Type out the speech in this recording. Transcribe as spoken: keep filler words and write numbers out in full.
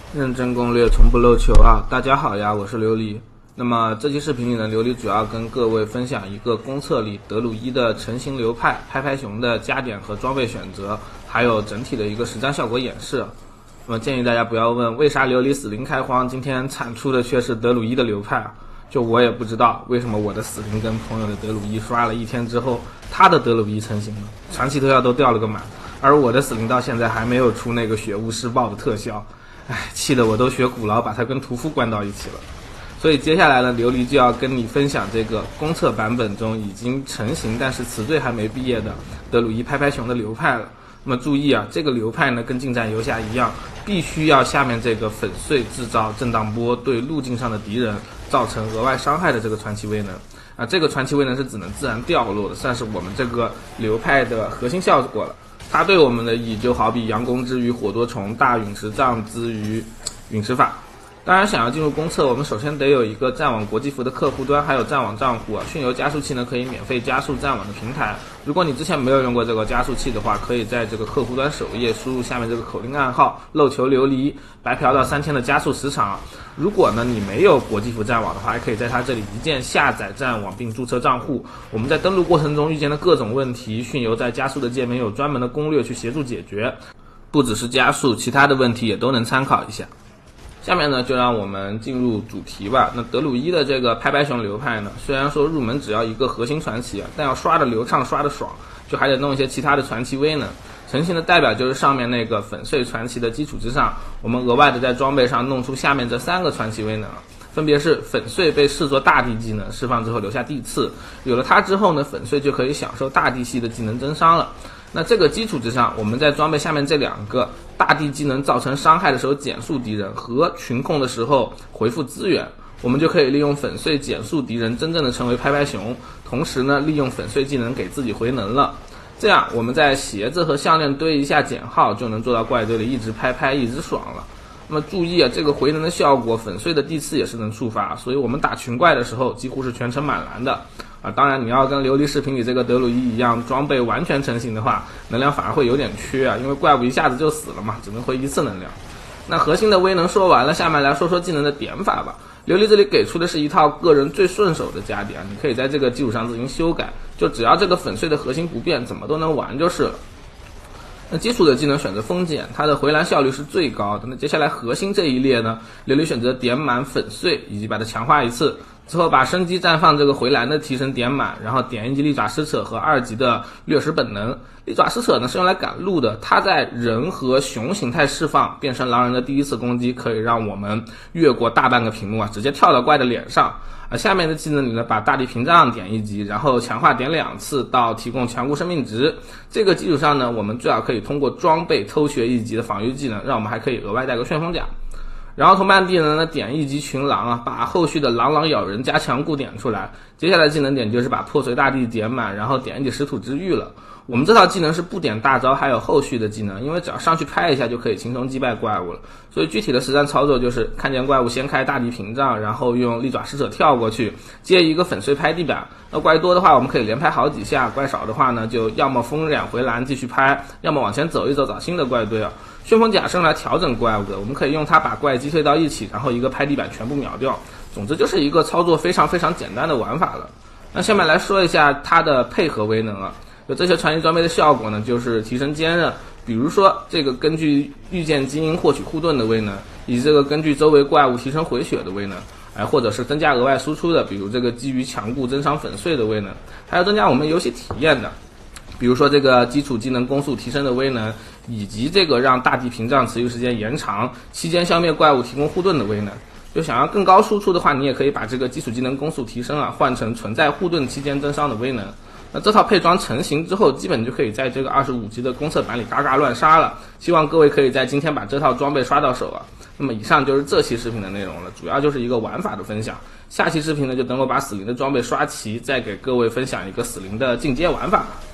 认真攻略，从不漏球啊！大家好呀，我是琉璃。那么这期视频里呢，琉璃主要跟各位分享一个公测里德鲁伊的成型流派、拍拍熊的加点和装备选择，还有整体的一个实战效果演示。那么建议大家不要问为啥琉璃死灵开荒，今天产出的却是德鲁伊的流派啊！就我也不知道为什么我的死灵跟朋友的德鲁伊刷了一天之后，他的德鲁伊成型了，传奇特效都掉了个满，而我的死灵到现在还没有出那个血雾施暴的特效。唉，气得我都学古劳把它跟屠夫关到一起了。所以接下来呢，琉璃就要跟你分享这个公测版本中已经成型但是词缀还没毕业的德鲁伊拍拍熊的流派了。那么注意啊，这个流派呢跟近战游侠一样，必须要下面这个粉碎制造震荡波，对路径上的敌人造成额外伤害的这个传奇威能啊，这个传奇威能是只能自然掉落的，算是我们这个流派的核心效果了。它对我们的意义就好比阳弓之于火多虫，大陨石杖之于陨石法。当然想要进入公测，我们首先得有一个战网国际服的客户端，还有战网账户啊。迅游加速器呢可以免费加速战网的平台，如果你之前没有用过这个加速器的话，可以在这个客户端首页输入下面这个口令暗号漏球琉璃，白嫖到三天的加速时长。如果呢你没有国际服战网的话，还可以在它这里一键下载战网并注册账户。我们在登录过程中遇见的各种问题，迅游在加速的界面有专门的攻略去协助解决，不只是加速，其他的问题也都能参考一下。下面呢，就让我们进入主题吧。那德鲁伊的这个拍拍熊流派呢，虽然说入门只要一个核心传奇啊，但要刷的流畅、刷的爽，就还得弄一些其他的传奇威能。成型的代表就是上面那个粉碎传奇的基础之上，我们额外的在装备上弄出下面这三个传奇威能，分别是粉碎被视作大地技能，释放之后留下地刺。有了它之后呢，粉碎就可以享受大地系的技能增伤了。那这个基础之上，我们在装备下面这两个大地技能造成伤害的时候减速敌人和群控的时候回复资源，我们就可以利用粉碎减速敌人，真正的成为拍拍熊，同时呢利用粉碎技能给自己回能了。这样我们在鞋子和项链堆一下减耗，就能做到怪堆里一直拍拍一直爽了。那么注意啊，这个回能的效果，粉碎的地刺也是能触发，所以我们打群怪的时候几乎是全程满蓝的啊。当然你要跟琉璃视频里这个德鲁伊一样，装备完全成型的话，能量反而会有点缺啊，因为怪物一下子就死了嘛，只能回一次能量。那核心的威能说完了，下面来说说技能的点法吧。琉璃这里给出的是一套个人最顺手的加点，你可以在这个基础上自行修改，就只要这个粉碎的核心不变，怎么都能玩就是了。那基础的技能选择风减，它的回蓝效率是最高的。那接下来核心这一列呢，琉璃选择点满粉碎，以及把它强化一次，之后把升级绽放这个回蓝的提升点满，然后点一级利爪施扯和二级的掠食本能。利爪施扯呢是用来赶路的，它在人和熊形态释放变身狼人的第一次攻击，可以让我们越过大半个屏幕啊，直接跳到怪的脸上。而下面的技能里呢，把大地屏障点一级，然后强化点两次到提供强固生命值。这个基础上呢，我们最好可以通过装备偷学一级的防御技能，让我们还可以额外带个旋风甲。然后同伴技能呢，点一级群狼啊，把后续的狼狼咬人加强固点出来。接下来技能点就是把破碎大地点满，然后点一级石土之玉了。我们这套技能是不点大招还有后续的技能，因为只要上去拍一下就可以轻松击败怪物了。所以具体的实战操作就是看见怪物先开大地屏障，然后用利爪使者跳过去，接一个粉碎拍地板。那怪多的话我们可以连拍好几下，怪少的话呢就要么风染回蓝继续拍，要么往前走一走找新的怪堆啊。旋风甲是用来调整怪物的，我们可以用它把怪击退到一起，然后一个拍地板全部秒掉。总之就是一个操作非常非常简单的玩法了。那下面来说一下它的配合威能啊。有这些传奇装备的效果呢，就是提升坚韧，比如说这个根据遇见精英获取护盾的威能，以及这个根据周围怪物提升回血的威能，哎，或者是增加额外输出的，比如这个基于强固增伤粉碎的威能，还有增加我们游戏体验的，比如说这个基础技能攻速提升的威能，以及这个让大地屏障持续时间延长，期间消灭怪物提供护盾的威能。就想要更高输出的话，你也可以把这个基础技能攻速提升啊换成存在护盾期间增伤的威能。那这套配装成型之后，基本就可以在这个二十五级的公测版里嘎嘎乱杀了。希望各位可以在今天把这套装备刷到手啊。那么以上就是这期视频的内容了，主要就是一个玩法的分享。下期视频呢，就等我把死灵的装备刷齐，再给各位分享一个死灵的进阶玩法吧。